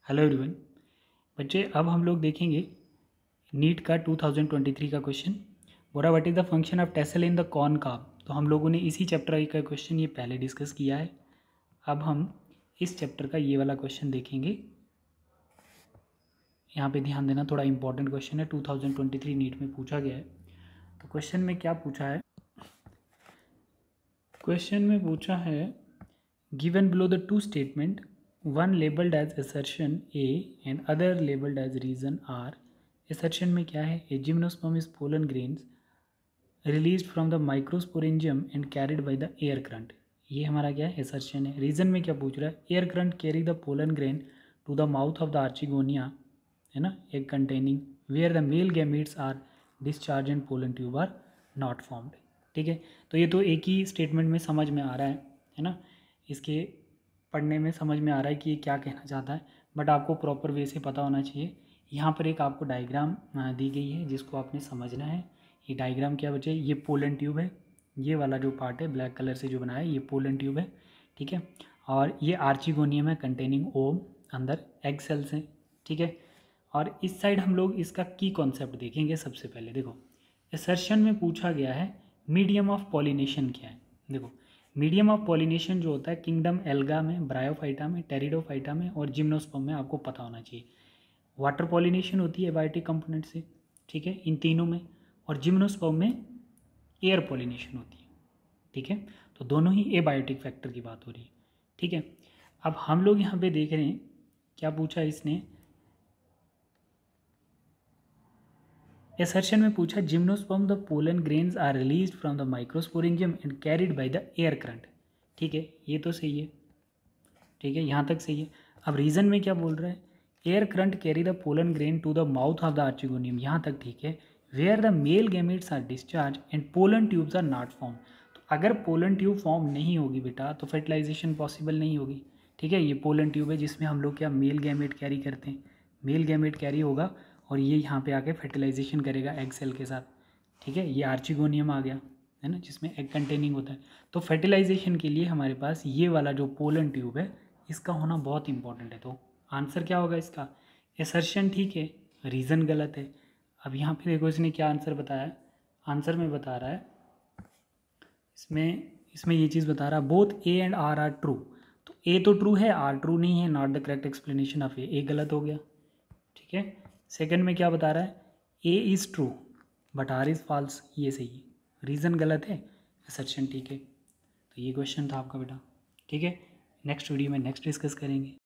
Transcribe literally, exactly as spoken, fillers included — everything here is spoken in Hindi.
हेलो एवरीवन बच्चे, अब हम लोग देखेंगे नीट का टू थाउजेंड ट्वेंटी थ्री का क्वेश्चन। बोला what is the function of tassel in the concave. तो हम लोगों ने इसी चैप्टर का क्वेश्चन ये पहले डिस्कस किया है। अब हम इस चैप्टर का ये वाला क्वेश्चन देखेंगे। यहाँ पे ध्यान देना, थोड़ा इंपॉर्टेंट क्वेश्चन है, two thousand twenty three NEET में पूछा गया है। तो क्वेश्चन में क्या पूछा है, क्वेश्चन में पूछा है given below the two statement, one labelled as assertion A and other labeled as reason R। assertion में क्या है, a gymnosperm is pollen grains released from the microsporangium and carried by the air current। ये हमारा क्या है, assertion है। रीजन में क्या पूछ रहा है, air current carry the pollen grain to the mouth of the archegonia, है ना, egg containing where the male gametes are discharged and pollen tube are not formed। ठीक है, तो ये तो एक ही स्टेटमेंट में समझ में आ रहा है है ना, इसके पढ़ने में समझ में आ रहा है कि ये क्या कहना चाहता है, बट आपको प्रॉपर वे से पता होना चाहिए। यहाँ पर एक आपको डायग्राम दी गई है जिसको आपने समझना है। ये डायग्राम क्या बचे, ये पोलन ट्यूब है, ये वाला जो पार्ट है ब्लैक कलर से जो बनाया है ये पोलन ट्यूब है, ठीक है। और ये आर्चिगोनियम है कंटेनिंग ओम, अंदर एग सेल्स हैं, ठीक है। और इस साइड हम लोग इसका की कॉन्सेप्ट देखेंगे। सबसे पहले देखो, असर्शन में पूछा गया है मीडियम ऑफ पॉलिनेशन क्या है। देखो, मीडियम ऑफ पॉलिनेशन जो होता है किंगडम एल्गा में, ब्रायोफाइटा में, टेरिडोफाइटा में और जिम्नोस्पर्म में, आपको पता होना चाहिए। वाटर पॉलिनेशन होती है एबायोटिक कंपोनेंट से, ठीक है, इन तीनों में। और जिम्नोस्पर्म में एयर पॉलिनेशन होती है, ठीक है। तो दोनों ही एबायोटिक फैक्टर की बात हो रही है, ठीक है। अब हम लोग यहाँ पे देख रहे हैं क्या पूछा इसने, assertion में पूछा gymnosperm the pollen grains are released from the microsporangium and carried by the air current. ठीक है, ये तो सही है, ठीक है, यहाँ तक सही है। अब रीजन में क्या बोल रहा है, air current carry the pollen grain to the mouth of the archegonium, यहाँ तक ठीक है। Where the male gametes are discharge and pollen tubes are not form. तो अगर पोलन ट्यूब फॉर्म नहीं होगी बेटा तो फर्टिलाइजेशन पॉसिबल नहीं होगी, ठीक है। ये पोलन ट्यूब है जिसमें हम लोग क्या मेल गैमेट कैरी करते हैं, मेल गैमेट कैरी होगा और ये यहाँ पे आके फर्टिलाइजेशन करेगा एग सेल के साथ, ठीक है। ये आर्चिगोनियम आ गया है ना, जिसमें एग कंटेनिंग होता है। तो फर्टिलाइजेशन के लिए हमारे पास ये वाला जो पोलन ट्यूब है इसका होना बहुत इंपॉर्टेंट है। तो आंसर क्या होगा इसका, असर्शन ठीक है, रीज़न गलत है। अब यहाँ पे देखो इसने क्या आंसर बताया, आंसर में बता रहा है इसमें इसमें ये चीज़ बता रहा है both A and R are true. तो ए तो ट्रू है, आर ट्रू नहीं है, not the correct explanation of A, A गलत हो गया, ठीक है। सेकंड में क्या बता रहा है, A is true but R is false, ये सही है, रीज़न गलत है, असर्शन ठीक है। तो ये क्वेश्चन था आपका बेटा, ठीक है। नेक्स्ट वीडियो में नेक्स्ट डिस्कस करेंगे।